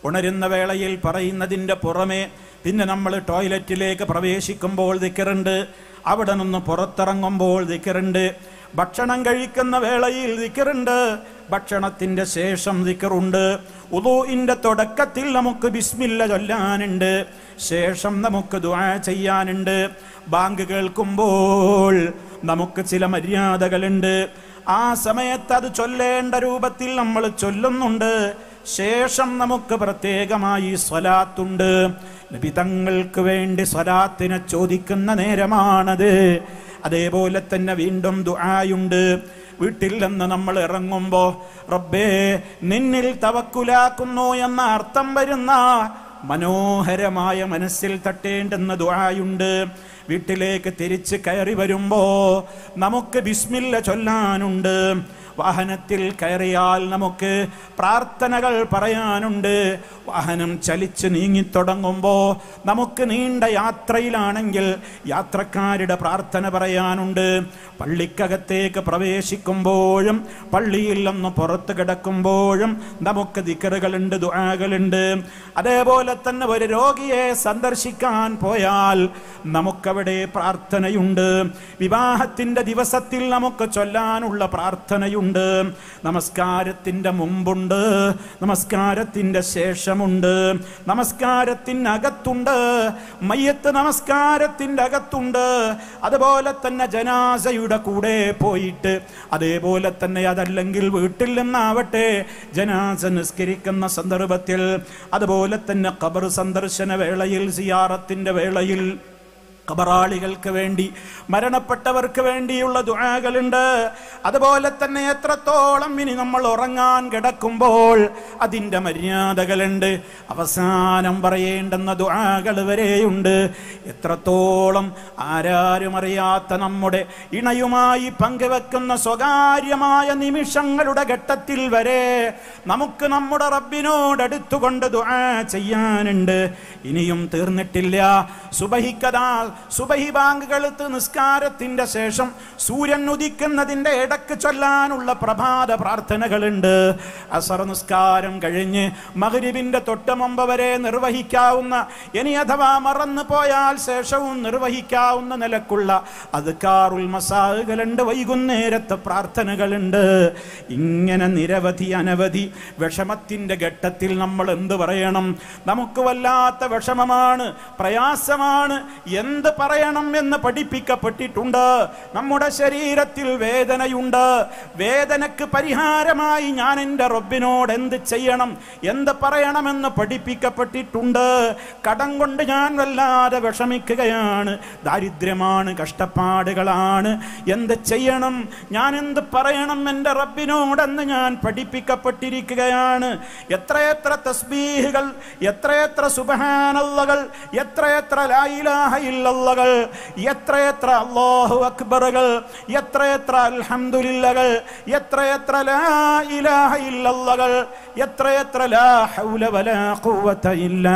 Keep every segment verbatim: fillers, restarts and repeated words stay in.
ഉണരുന്ന വേളയിൽ പറയുന്നതിൻ്റെ പുറമെ പിന്നെ നമ്മൾ ടോയ്ലറ്റിലേക്ക് പ്രവേശിക്കുമ്പോൾ ദിക്റുണ്ട്, അവിടെ നിന്ന് പുറത്തിറങ്ങുമ്പോൾ ദിക്റുണ്ട്, ഭക്ഷണം കഴിക്കുന്ന വേളയിൽ ദിക്റുണ്ട്, ഭക്ഷണത്തിൻ്റെ ശേഷം ദിക്റുണ്ട്, ഉളൂഇന്റെ തുടക്കത്തിൽ നമുക്ക് ബിസ്മില്ല ചൊല്ലാനുണ്ട്, ശേഷം നമുക്ക് ദുആ ചെയ്യാനുണ്ട്, ബാങ്ക് കേൾക്കുമ്പോൾ നമുക്ക് ചില മര്യാദകളുണ്ട്, ആ സമയത്ത് അത് ചൊല്ലേണ്ട രൂപത്തിൽ നമ്മൾ ചൊല്ലുന്നുണ്ട്, ശേഷം നമുക്ക് പ്രത്യേകമായി സ്വലാത്തുണ്ട്. നബി തങ്ങൾക്ക് വേണ്ടി സ്വലാത്തിനെ ചോദിക്കുന്ന നേരമാണത്. അതേപോലെ തന്നെ വീണ്ടും ദുആയുണ്ട്. വീട്ടിൽ നിന്ന് നമ്മൾ ഇറങ്ങുമ്പോൾ റബ്ബേ നിന്നിൽ തവക്കുലാക്കുന്നു എന്ന അർത്ഥം വരുന്ന മനോഹരമായ മനസ്സിൽ തട്ടേണ്ടുന്ന ദുആയുണ്ട്. വീട്ടിലേക്ക് തിരിച്ച് കയറി വരുമ്പോ നമുക്ക് ബിസ്മില്ല ചൊല്ലാനുണ്ട്. വാഹനത്തിൽ കയറിയാൽ നമുക്ക് പ്രാർത്ഥനകൾ പറയാനുണ്ട്. വാഹനം ചലിച്ച് നീങ്ങിത്തുടങ്ങുമ്പോൾ നമുക്ക് നീണ്ട യാത്രയിലാണെങ്കിൽ യാത്രക്കാരുടെ പ്രാർത്ഥന പറയാനുണ്ട്. പള്ളിക്കകത്തേക്ക് പ്രവേശിക്കുമ്പോഴും പള്ളിയിൽ നിന്ന് പുറത്ത് കിടക്കുമ്പോഴും നമുക്ക് ദിക്റുകളുണ്ട്, ദുആകളുണ്ട്. അതേപോലെ തന്നെ ഒരു രോഗിയെ സന്ദർശിക്കാൻ പോയാൽ നമുക്കവിടെ പ്രാർത്ഥനയുണ്ട്. വിവാഹത്തിന്റെ ദിവസത്തിൽ നമുക്ക് ചൊല്ലാനുള്ള പ്രാർത്ഥനയുണ്ട്. നമസ്കാരത്തിന്റെ മുമ്പുണ്ട്, നമസ്കാരത്തിന്റെ ശേഷമുണ്ട്, നമസ്കാരത്തിനകത്തുണ്ട്, മയ്യത്ത് നമസ്കാരത്തിന്റെ അകത്തുണ്ട്. അതുപോലെ തന്നെ ജനാസയുടെ കൂടെ പോയിട്ട്, അതേപോലെ തന്നെ അതല്ലെങ്കിൽ വീട്ടിൽ നിന്നാവട്ടെ ജനാസ നിസ്കരിക്കുന്ന സന്ദർഭത്തിൽ, അതുപോലെ തന്നെ ഖബർ സന്ദർശന വേളയിൽ, സിയാറത്തിന്റെ വേളയിൽ ഖബറാളികൾക്ക് വേണ്ടി, മരണപ്പെട്ടവർക്ക് വേണ്ടിയുള്ള ദുആകളുണ്ട്. അതുപോലെ തന്നെ എത്രത്തോളം ഇനി നമ്മൾ ഉറങ്ങാൻ കിടക്കുമ്പോൾ അതിൻ്റെ മര്യാദകളുണ്ട്. അവസാനം പറയേണ്ടുന്ന ദുആകൾ വരെയുണ്ട്. എത്രത്തോളം ആരാരും അറിയാത്ത നമ്മുടെ ഇണയുമായി പങ്കുവെക്കുന്ന സ്വകാര്യമായ നിമിഷങ്ങളുടെ ഘട്ടത്തിൽ വരെ നമുക്ക് നമ്മുടെ റബ്ബിനോട് അടുത്തുകൊണ്ട് ദുആ ചെയ്യാനുണ്ട്. ഇനിയും തീർന്നിട്ടില്ല. സുബഹിക്കദാ സുബഹി ബാങ്ക് കേൾത്ത് നിസ്കാരത്തിന്റെ ശേഷം സൂര്യൻ ഉദിക്കുന്നതിന്റെ ഇടക്ക് ചൊല്ലാനുള്ള പ്രഭാത പ്രാർത്ഥനകളുണ്ട്. അസർ നിസ്കാരം കഴിഞ്ഞ് മഗ്രിബിന്റെ തൊട്ട് മുമ്പ് വരെ നിർവഹിക്കാവുന്ന, ഇനി അഥവാ മറന്നു പോയാൽ ശേഷവും നിർവഹിക്കാവുന്ന നിലക്കുള്ള അദ്കാറുൽ മസാകളുണ്ട്. വൈകുന്നേരത്തെ പ്രാർത്ഥനകളുണ്ട്. ഇങ്ങനെ നിരവധി അനവധി. വിഷമത്തിന്റെ ഘട്ടത്തിൽ നമ്മൾ എന്ത് പറയണം? നമുക്ക് വല്ലാത്ത വിഷമമാണ്, പ്രയാസമാണ്, എന്ത് പറയണം എന്ന് പഠിപ്പിക്കപ്പെട്ടിട്ടുണ്ട്. നമ്മുടെ ശരീരത്തിൽ വേദനയുണ്ട്. വേദനക്ക് പരിഹാരമായി ഞാൻ എൻ്റെ റബ്ബിനോട് എന്ത് ചെയ്യണം, എന്ത് പറയണമെന്ന് പഠിപ്പിക്കപ്പെട്ടിട്ടുണ്ട്. കടം കൊണ്ട് ഞാൻ വല്ലാതെ വിഷമിക്കുകയാണ്, ദാരിദ്ര്യമാണ്, കഷ്ടപ്പാടുകളാണ്, എന്ത് ചെയ്യണം, ഞാൻ എന്ത് പറയണം എൻ്റെ റബ്ബിനോടെന്ന് ഞാൻ പഠിപ്പിക്കപ്പെട്ടിരിക്കുകയാണ്. എത്രയെത്ര തസ്ബീഹുകൾ, എത്രയെത്ര സുബ്ഹാനല്ലാഹുകൾ, എത്രയെത്ര ലാ ഇലാഹ ഇല്ലല്ലാഹുകൾ, എത്രയെത്ര അല്ലാഹു അക്ബറുകൾ, എത്രയെത്ര അൽഹംദുലില്ലകൾ, എത്രയെത്ര ലാ ഇലാഹ ഇല്ലല്ലാഹുകൾ, എത്രയെത്ര ലാ ഹൗല വലാ ഖുവത ഇല്ലാ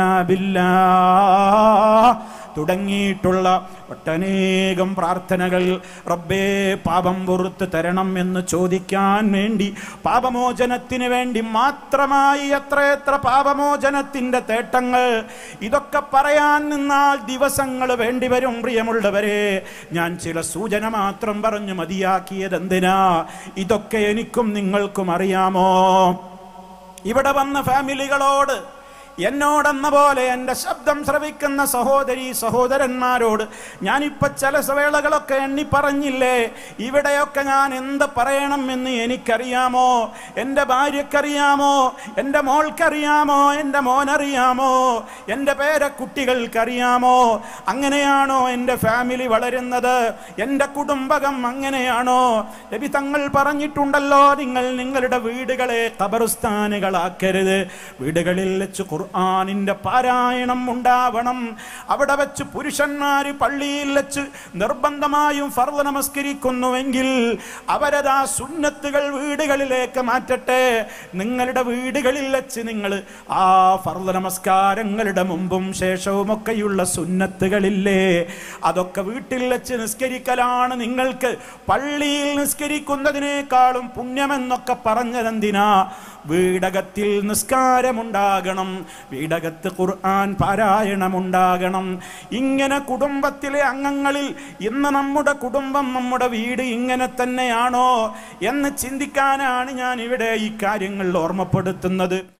ബില്ലാഹ് തുടങ്ങിയിട്ടുള്ള ഒട്ടനേകം പ്രാർത്ഥനകൾ. റബ്ബേ പാപം പുറത്ത് തരണം എന്ന് ചോദിക്കാൻ വേണ്ടി, പാപമോചനത്തിന് വേണ്ടി മാത്രമായി എത്രയെത്ര പാപമോചനത്തിന്റെ തേട്ടങ്ങൾ. ഇതൊക്കെ പറയാൻ നിന്നാൽ ദിവസങ്ങൾ വേണ്ടിവരും. പ്രിയമുള്ളവരെ, ഞാൻ ചില സൂചന മാത്രം പറഞ്ഞു മതിയാക്കിയത് എന്തിനാ? ഇതൊക്കെ എനിക്കും നിങ്ങൾക്കും അറിയാമോ? ഇവിടെ വന്ന ഫാമിലികളോട്, എന്നോടെന്ന പോലെ എൻ്റെ ശബ്ദം ശ്രവിക്കുന്ന സഹോദരി സഹോദരന്മാരോട് ഞാനിപ്പോൾ ചില വേളകളൊക്കെ എണ്ണി പറഞ്ഞില്ലേ? ഇവിടെയൊക്കെ ഞാൻ എന്ത് പറയണം എന്ന് എനിക്കറിയാമോ? എൻ്റെ ഭാര്യക്കറിയാമോ? എൻ്റെ മോൾക്കറിയാമോ? എൻ്റെ മോനറിയാമോ? എൻ്റെ പേരക്കുട്ടികൾക്കറിയാമോ? അങ്ങനെയാണോ എൻ്റെ ഫാമിലി വളരുന്നത്? എൻ്റെ കുടുംബകം അങ്ങനെയാണോ? നബി തങ്ങൾ പറഞ്ഞിട്ടുണ്ടല്ലോ, നിങ്ങൾ നിങ്ങളുടെ വീടുകളെ ഖബർസ്ഥാനുകളാക്കരുത്. വീടുകളിൽ വെച്ച് ഖുർആനിന്റെ പാരായണം ഉണ്ടാവണം. അവിടെ വെച്ച് പുരുഷന്മാര് പള്ളിയിൽ വെച്ച് നിർബന്ധമായും ഫർള് നമസ്കരിക്കുന്നുവെങ്കിൽ അവരതാ സുന്നത്തുകൾ വീടുകളിലേക്ക് മാറ്റട്ടെ. നിങ്ങളുടെ വീടുകളിൽ വെച്ച് നിങ്ങൾ ആ ഫർള് നമസ്കാരങ്ങളുടെ മുമ്പും ശേഷവും ഒക്കെയുള്ള സുന്നത്തുകളില്ലേ, അതൊക്കെ വീട്ടിൽ വെച്ച് നിസ്കരിക്കലാണ് നിങ്ങൾക്ക് പള്ളിയിൽ നിസ്കരിക്കുന്നതിനേക്കാളും പുണ്യമെന്നൊക്കെ പറഞ്ഞതെന്തിനാ? വീടകത്തിൽ നിസ്കാരമുണ്ടാകണം. വീടകത്ത് ഖുർആൻ പാരായണമുണ്ടാകണം. ഇങ്ങനെ കുടുംബത്തിലെ അംഗങ്ങളിൽ ഇന്ന് നമ്മുടെ കുടുംബം, നമ്മുടെ വീട് ഇങ്ങനെ തന്നെയാണോ എന്ന് ചിന്തിക്കാനാണ് ഞാൻ ഇവിടെ ഈ കാര്യങ്ങൾ ഓർമ്മപ്പെടുത്തുന്നത്.